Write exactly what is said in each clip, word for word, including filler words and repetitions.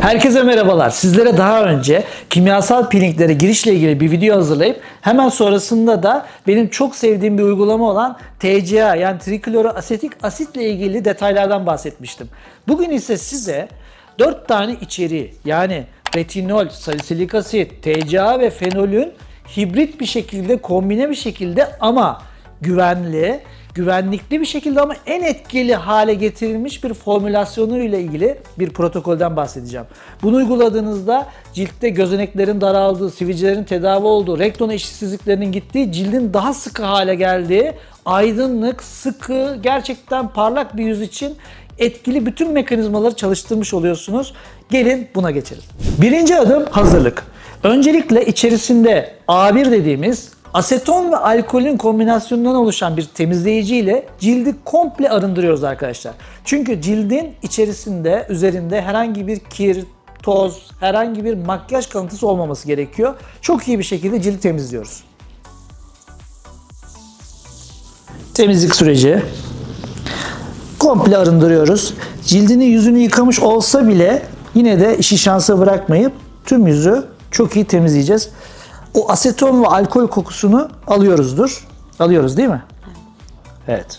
Herkese merhabalar. Sizlere daha önce kimyasal peelinglere girişle ilgili bir video hazırlayıp hemen sonrasında da benim çok sevdiğim bir uygulama olan T C A yani trikloroasetik asitle ilgili detaylardan bahsetmiştim. Bugün ise size dört tane içeriği yani retinol, salisilik asit, T C A ve fenolün hibrit bir şekilde, kombine bir şekilde ama güvenli, güvenlikli bir şekilde ama en etkili hale getirilmiş bir formülasyonu ile ilgili bir protokolden bahsedeceğim. Bunu uyguladığınızda ciltte gözeneklerin daraldığı, sivilcelerin tedavi olduğu, rekton eşitsizliklerinin gittiği, cildin daha sıkı hale geldiği, aydınlık, sıkı, gerçekten parlak bir yüz için etkili bütün mekanizmaları çalıştırmış oluyorsunuz. Gelin buna geçelim. Birinci adım hazırlık. Öncelikle içerisinde A bir dediğimiz aseton ve alkolün kombinasyonundan oluşan bir temizleyici ile cildi komple arındırıyoruz arkadaşlar. Çünkü cildin içerisinde, üzerinde herhangi bir kir, toz, herhangi bir makyaj kalıntısı olmaması gerekiyor. Çok iyi bir şekilde cildi temizliyoruz. Temizlik süreci. Komple arındırıyoruz. Cildini, yüzünü yıkamış olsa bile yine de işi şansa bırakmayıp tüm yüzü çok iyi temizleyeceğiz. O aseton ve alkol kokusunu alıyoruzdur. Alıyoruz değil mi? Evet.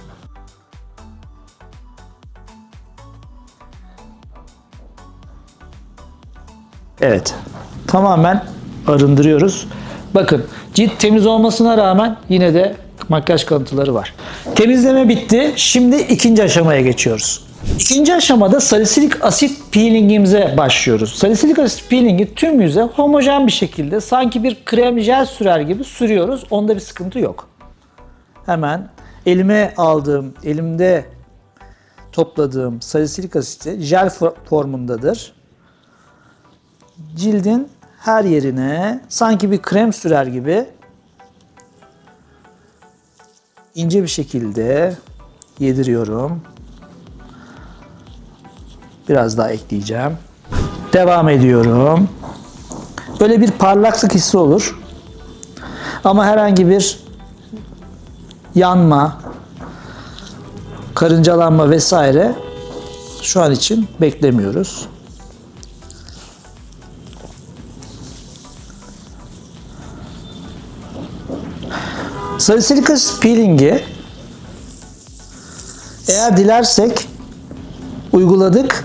Evet. Tamamen arındırıyoruz. Bakın cilt temiz olmasına rağmen yine de makyaj kalıntıları var. Temizleme bitti. Şimdi ikinci aşamaya geçiyoruz. İkinci aşamada salisilik asit peelingimize başlıyoruz. Salisilik asit peelingi tüm yüze homojen bir şekilde sanki bir krem jel sürer gibi sürüyoruz. Onda bir sıkıntı yok. Hemen elime aldığım, elimde topladığım salisilik asiti jel formundadır. Cildin her yerine sanki bir krem sürer gibi ince bir şekilde yediriyorum. Biraz daha ekleyeceğim. Devam ediyorum. Böyle bir parlaklık hissi olur. Ama herhangi bir yanma, karıncalanma vesaire şu an için beklemiyoruz. Salisilik asit peelingi eğer dilersek uyguladık.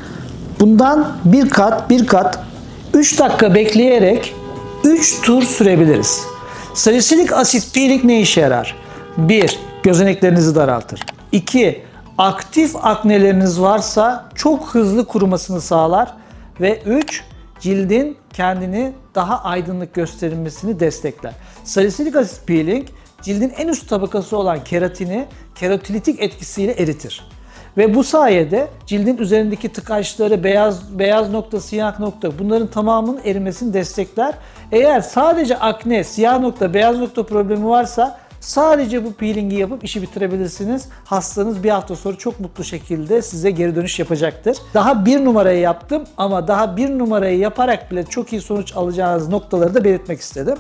Bundan bir kat, bir kat, üç dakika bekleyerek üç tur sürebiliriz. Salisilik asit peeling ne işe yarar? bir. Gözeneklerinizi daraltır. iki. Aktif akneleriniz varsa çok hızlı kurumasını sağlar. Ve üç. Cildin kendini daha aydınlık gösterilmesini destekler. Salisilik asit peeling cildin en üst tabakası olan keratini keratolitik etkisiyle eritir. Ve bu sayede cildin üzerindeki tıkaçları, beyaz beyaz nokta, siyah nokta bunların tamamının erimesini destekler. Eğer sadece akne, siyah nokta, beyaz nokta problemi varsa sadece bu peelingi yapıp işi bitirebilirsiniz. Hastanız bir hafta sonra çok mutlu şekilde size geri dönüş yapacaktır. Daha bir numarayı yaptım ama daha bir numarayı yaparak bile çok iyi sonuç alacağınız noktaları da belirtmek istedim.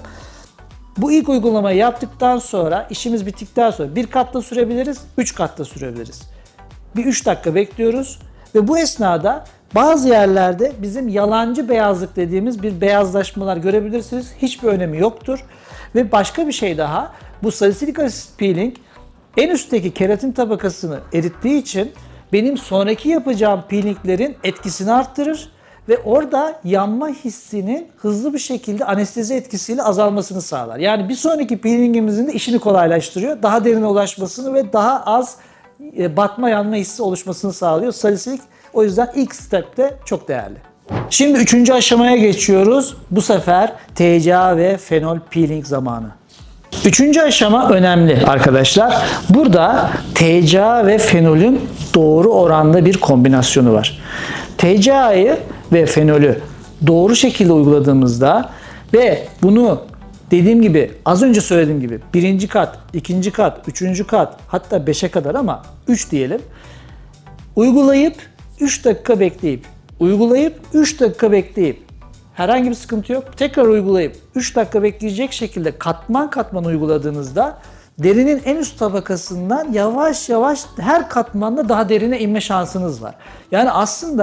Bu ilk uygulamayı yaptıktan sonra, işimiz bittikten sonra bir katta sürebiliriz, üç katta sürebiliriz. Bir üç dakika bekliyoruz ve bu esnada bazı yerlerde bizim yalancı beyazlık dediğimiz bir beyazlaşmalar görebilirsiniz. Hiçbir önemi yoktur. Ve başka bir şey daha, bu salisilik asit peeling en üstteki keratin tabakasını erittiği için benim sonraki yapacağım peelinglerin etkisini arttırır ve orada yanma hissinin hızlı bir şekilde anestezi etkisiyle azalmasını sağlar. Yani bir sonraki peelingimizin de işini kolaylaştırıyor. Daha derine ulaşmasını ve daha az batma yanma hissi oluşmasını sağlıyor. Salisilik o yüzden ilk stepte çok değerli. Şimdi üçüncü aşamaya geçiyoruz. Bu sefer T C A ve fenol peeling zamanı. Üçüncü aşama önemli arkadaşlar. Burada T C A ve fenolün doğru oranda bir kombinasyonu var. T C A'yı ve fenolü doğru şekilde uyguladığımızda ve bunu dediğim gibi, az önce söylediğim gibi birinci kat, ikinci kat, üçüncü kat hatta beşe kadar ama üç diyelim. Uygulayıp üç dakika bekleyip, uygulayıp üç dakika bekleyip herhangi bir sıkıntı yok. Tekrar uygulayıp üç dakika bekleyecek şekilde katman katman uyguladığınızda derinin en üst tabakasından yavaş yavaş her katmanda daha derine inme şansınız var. Yani aslında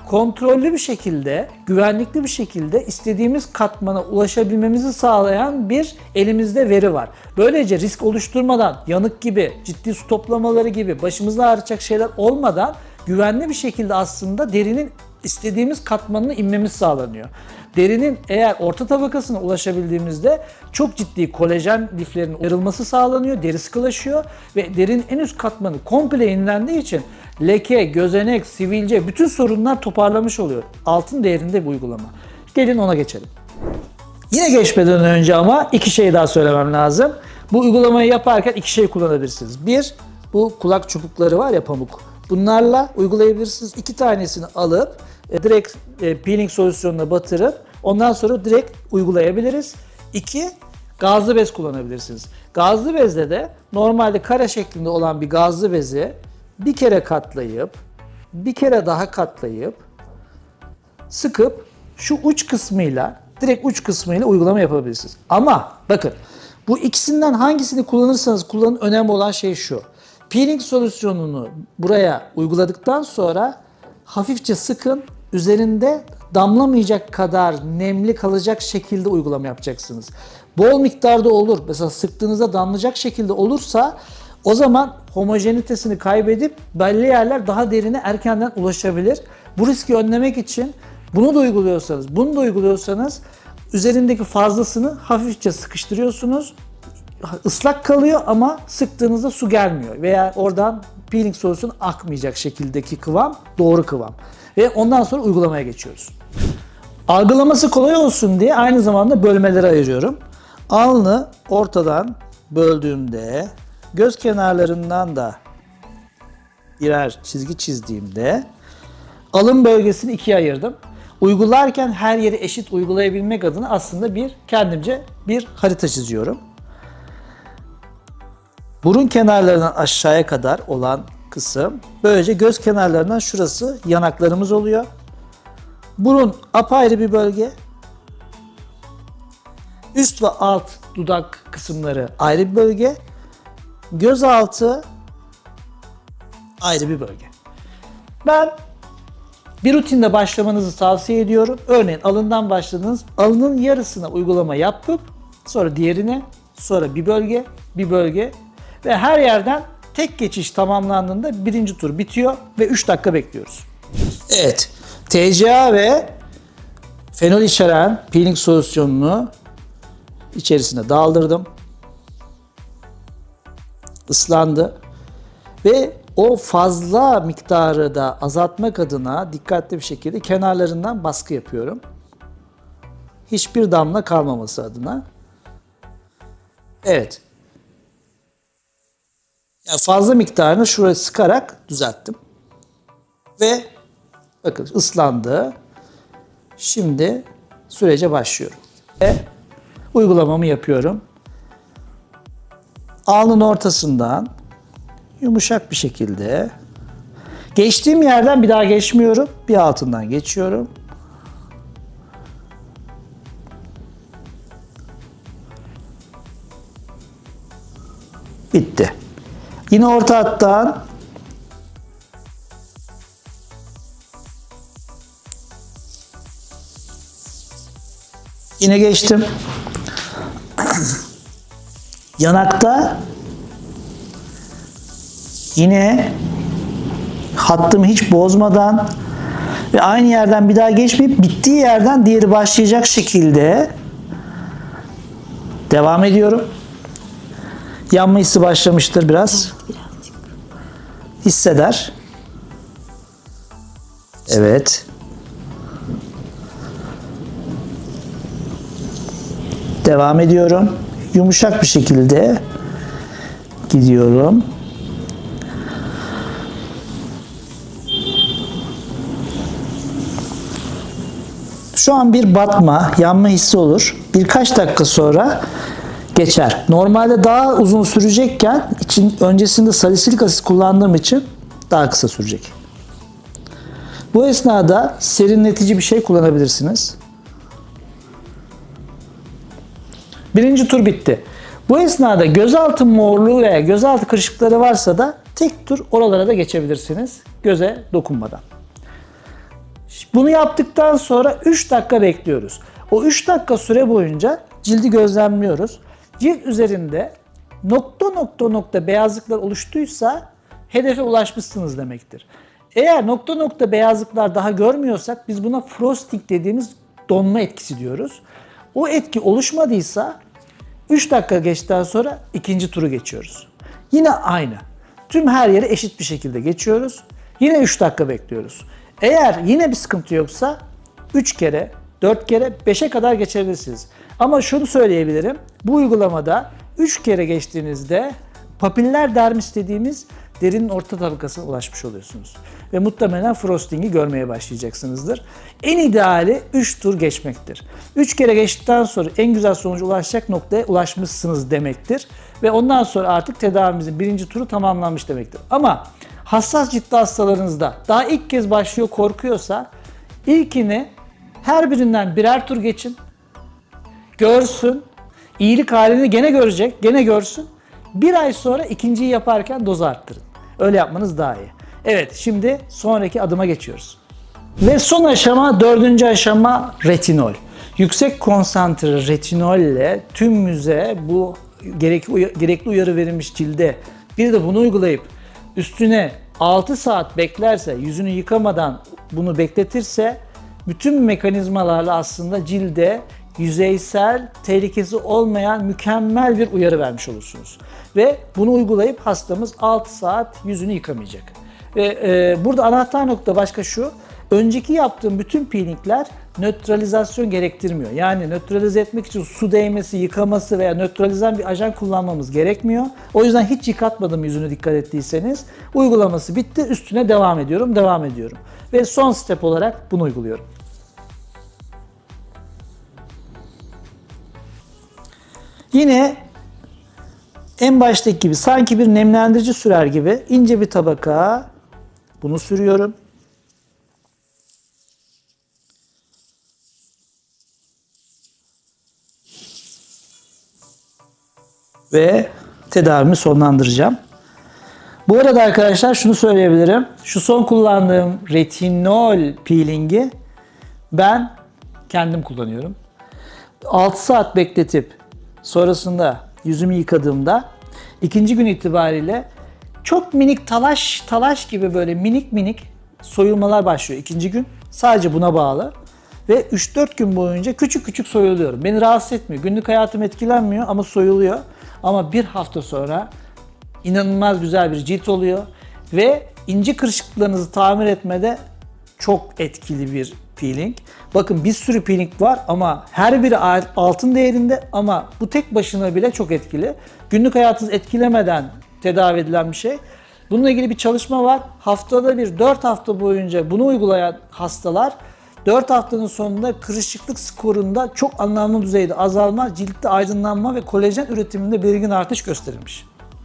kontrollü bir şekilde, güvenlikli bir şekilde istediğimiz katmana ulaşabilmemizi sağlayan bir elimizde veri var. Böylece risk oluşturmadan, yanık gibi, ciddi su toplamaları gibi başımızı ağrıtacak şeyler olmadan güvenli bir şekilde aslında derinin istediğimiz katmanına inmemiz sağlanıyor. Derinin eğer orta tabakasına ulaşabildiğimizde çok ciddi kolajen liflerinin ayrılması sağlanıyor, deri sıkılaşıyor ve derinin en üst katmanı komple inlendiği için leke, gözenek, sivilce bütün sorunlar toparlamış oluyor. Altın değerinde bir uygulama. Gelin ona geçelim. Yine geçmeden önce ama iki şey daha söylemem lazım. Bu uygulamayı yaparken iki şey kullanabilirsiniz. Bir, bu kulak çubukları var ya, pamuk. Bunlarla uygulayabilirsiniz. İki tanesini alıp e, direkt e, peeling solüsyonuna batırıp ondan sonra direkt uygulayabiliriz. İki, gazlı bez kullanabilirsiniz. Gazlı bezde de normalde kare şeklinde olan bir gazlı bezi bir kere katlayıp, bir kere daha katlayıp, sıkıp şu uç kısmıyla, direkt uç kısmıyla uygulama yapabilirsiniz. Ama bakın, bu ikisinden hangisini kullanırsanız kullanın, önemli olan şey şu. Peeling solüsyonunu buraya uyguladıktan sonra hafifçe sıkın, üzerinde damlamayacak kadar nemli kalacak şekilde uygulama yapacaksınız. Bol miktarda olur, mesela sıktığınızda damlayacak şekilde olursa o zaman homojenitesini kaybedip belli yerler daha derine erkenden ulaşabilir. Bu riski önlemek için bunu da uyguluyorsanız, bunu da uyguluyorsanız üzerindeki fazlasını hafifçe sıkıştırıyorsunuz. Islak kalıyor ama sıktığınızda su gelmiyor veya oradan peeling solüsyonu akmayacak şekildeki kıvam doğru kıvam. Ve ondan sonra uygulamaya geçiyoruz. Algılaması kolay olsun diye aynı zamanda bölmelere ayırıyorum. Alnı ortadan böldüğümde, göz kenarlarından da birer çizgi çizdiğimde alın bölgesini ikiye ayırdım. Uygularken her yeri eşit uygulayabilmek adına aslında bir kendimce bir harita çiziyorum. Burun kenarlarından aşağıya kadar olan kısım, böylece göz kenarlarından şurası yanaklarımız oluyor. Burun apayrı bir bölge. Üst ve alt dudak kısımları ayrı bir bölge. Göz altı ayrı bir bölge. Ben bir rutinde başlamanızı tavsiye ediyorum. Örneğin alından başladınız. Alının yarısına uygulama yapıp sonra diğerine, sonra bir bölge, bir bölge ve her yerden tek geçiş tamamlandığında birinci tur bitiyor ve üç dakika bekliyoruz. Evet, T C A ve fenol içeren peeling solüsyonunu içerisine daldırdım. Islandı ve o fazla miktarı da azaltmak adına dikkatli bir şekilde kenarlarından baskı yapıyorum. Hiçbir damla kalmaması adına. Evet. Yani fazla miktarını şuraya sıkarak düzelttim. Ve bakın ıslandı. Şimdi sürece başlıyorum. Ve uygulamamı yapıyorum. Alnın ortasından yumuşak bir şekilde geçtiğim yerden bir daha geçmiyorum. Bir altından geçiyorum. Bitti. Yine orta hattan yine geçtim. Yanakta yine hattımı hiç bozmadan ve aynı yerden bir daha geçmeyip bittiği yerden diğeri başlayacak şekilde devam ediyorum. Yanma hissi başlamıştır biraz. Hisseder. Evet. Devam ediyorum. Yumuşak bir şekilde gidiyorum. Şu an bir batma, yanma hissi olur. Birkaç dakika sonra geçer. Normalde daha uzun sürecekken için öncesinde salisilik asit kullandığım için daha kısa sürecek. Bu esnada serinletici bir şey kullanabilirsiniz. Birinci tur bitti. Bu esnada gözaltı morluğu veya gözaltı kırışıkları varsa da tek tur oralara da geçebilirsiniz. Göze dokunmadan. Bunu yaptıktan sonra üç dakika bekliyoruz. O üç dakika süre boyunca cildi gözlemliyoruz. Cilt üzerinde nokta nokta nokta beyazlıklar oluştuysa hedefe ulaşmışsınız demektir. Eğer nokta nokta beyazlıklar daha görmüyorsak biz buna frosting dediğimiz donma etkisi diyoruz. O etki oluşmadıysa üç dakika geçtikten sonra ikinci turu geçiyoruz. Yine aynı. Tüm her yere eşit bir şekilde geçiyoruz. Yine üç dakika bekliyoruz. Eğer yine bir sıkıntı yoksa üç kere, dört kere, beşe kadar geçebilirsiniz. Ama şunu söyleyebilirim. Bu uygulamada üç kere geçtiğinizde papiller dermis dediğimiz derinin orta tabakasına ulaşmış oluyorsunuz. Ve muhtemelen frosting'i görmeye başlayacaksınızdır. En ideali üç tur geçmektir. üç kere geçtikten sonra en güzel sonuca ulaşacak noktaya ulaşmışsınız demektir. Ve ondan sonra artık tedavimizin birinci turu tamamlanmış demektir. Ama hassas ciltli hastalarınızda daha ilk kez başlıyor korkuyorsa ilkini her birinden birer tur geçin. Görsün. İyilik halini gene görecek, gene görsün. Bir ay sonra ikinciyi yaparken dozu arttırın. Öyle yapmanız daha iyi. Evet, şimdi sonraki adıma geçiyoruz. Ve son aşama, dördüncü aşama retinol. Yüksek konsantre retinol ile tüm yüze bu gerekli, gerekli uyarı verilmiş cilde bir de bunu uygulayıp üstüne altı saat beklerse, yüzünü yıkamadan bunu bekletirse bütün mekanizmalarla aslında cilde yüzeysel, tehlikesi olmayan mükemmel bir uyarı vermiş olursunuz. Ve bunu uygulayıp hastamız altı saat yüzünü yıkamayacak. Ve e, burada anahtar nokta başka şu, önceki yaptığım bütün peelingler nötralizasyon gerektirmiyor. Yani nötralize etmek için su değmesi, yıkaması veya nötralizan bir ajan kullanmamız gerekmiyor. O yüzden hiç yıkatmadım yüzünü dikkat ettiyseniz. Uygulaması bitti, üstüne devam ediyorum, devam ediyorum. Ve son step olarak bunu uyguluyorum. Yine en baştaki gibi sanki bir nemlendirici sürer gibi ince bir tabaka bunu sürüyorum. Ve tedavimi sonlandıracağım. Bu arada arkadaşlar şunu söyleyebilirim. Şu son kullandığım retinol peelingi ben kendim kullanıyorum. altı saat bekletip sonrasında yüzümü yıkadığımda ikinci gün itibariyle çok minik talaş talaş gibi böyle minik minik soyulmalar başlıyor ikinci gün. Sadece buna bağlı. Ve üç dört gün boyunca küçük küçük soyuluyorum. Beni rahatsız etmiyor. Günlük hayatım etkilenmiyor ama soyuluyor. Ama bir hafta sonra inanılmaz güzel bir cilt oluyor. Ve ince kırışıklıklarınızı tamir etmede çok etkili bir peeling. Bakın bir sürü peeling var ama her biri altın değerinde ama bu tek başına bile çok etkili. Günlük hayatınızı etkilemeden tedavi edilen bir şey. Bununla ilgili bir çalışma var. Haftada bir dört hafta boyunca bunu uygulayan hastalar dört haftanın sonunda kırışıklık skorunda çok anlamlı düzeyde azalma, ciltte aydınlanma ve kolajen üretiminde belirgin artış gösterilmiş.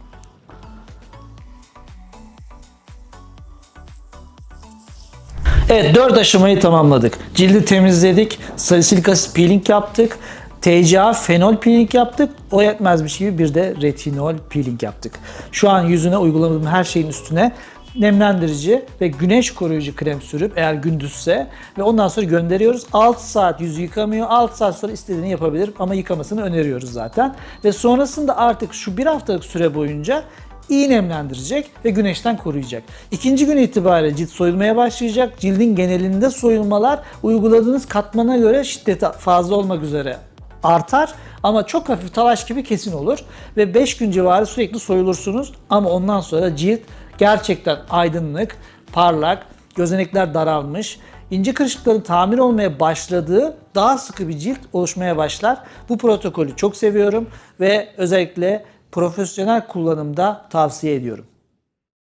Evet, dört aşamayı tamamladık. Cildi temizledik, salisilik asit peeling yaptık, T C A fenol peeling yaptık. O yetmezmiş gibi bir de retinol peeling yaptık. Şu an yüzüne uyguladığım her şeyin üstüne nemlendirici ve güneş koruyucu krem sürüp eğer gündüzse ve ondan sonra gönderiyoruz. altı saat yüzü yıkamıyor. altı saat sonra istediğini yapabilir ama yıkamasını öneriyoruz zaten. Ve sonrasında artık şu bir haftalık süre boyunca iyi nemlendirecek ve güneşten koruyacak. İkinci gün itibariyle cilt soyulmaya başlayacak. Cildin genelinde soyulmalar uyguladığınız katmana göre şiddeti fazla olmak üzere artar ama çok hafif talaş gibi kesin olur ve beş gün civarı sürekli soyulursunuz ama ondan sonra cilt gerçekten aydınlık, parlak, gözenekler daralmış, ince kırışıkların tamir olmaya başladığı daha sıkı bir cilt oluşmaya başlar. Bu protokolü çok seviyorum ve özellikle profesyonel kullanımda tavsiye ediyorum.